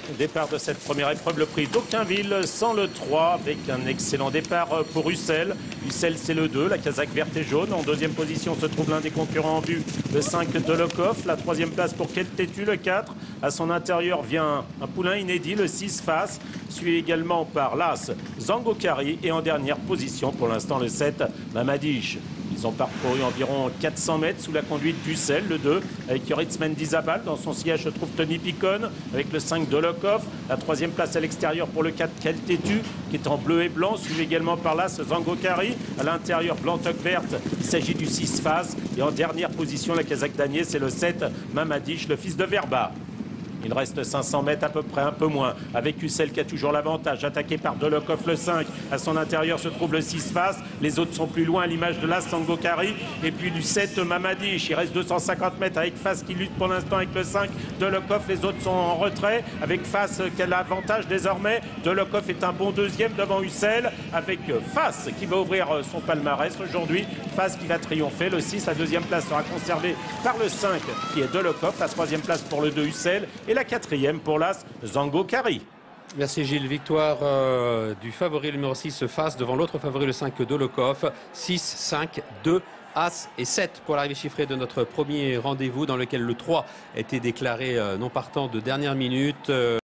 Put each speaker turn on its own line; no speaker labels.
Départ de cette première épreuve, le prix d'Aucunville sans le 3 avec un excellent départ pour Ussel. Ussel c'est le 2, la casaque verte et jaune. En deuxième position se trouve l'un des concurrents en vue, le 5 Dolokhov. La troisième place pour Keltetu, le 4. À son intérieur vient un poulain inédit, le 6 Face, suivi également par l'As Zangokari. Et en dernière position pour l'instant le 7 Mamadish. Ils ont parcouru environ 400 mètres sous la conduite d'Ussel, le 2, avec Ritzman Dizabal. Dans son sillage se trouve Tony Picon, avec le 5 Dolokhov. La troisième place à l'extérieur pour le 4 Keltetu, qui est en bleu et blanc, suivi également par l'As Zangokari. À l'intérieur, blanc-toque verte, il s'agit du 6 Face. Et en dernière position, la casaque d'Agnier, c'est le 7 Mamadish, le fils de Verba. Il reste 500 mètres à peu près, un peu moins, avec Ussel qui a toujours l'avantage, attaqué par Dolokhov le 5. À son intérieur se trouve le 6 Face. Les autres sont plus loin à l'image de l'As Zangokari. Et puis du 7 Mamadish. Il reste 250 mètres avec Face qui lutte pour l'instant avec le 5 Dolokhov. Les autres sont en retrait avec Face qui a l'avantage désormais. Dolokhov est un bon deuxième devant Ussel avec Face qui va ouvrir son palmarès aujourd'hui. Face qui va triompher. Le 6, la deuxième place sera conservée par le 5 qui est Dolokhov. La troisième place pour le 2 Ussel. Et la quatrième pour l'As Zangokari.
Merci Gilles. Victoire du favori numéro 6 Face devant l'autre favori le 5 Dolokhov. 6, 5, 2, As et 7 pour l'arrivée chiffrée de notre premier rendez-vous dans lequel le 3 était déclaré non partant de dernière minute.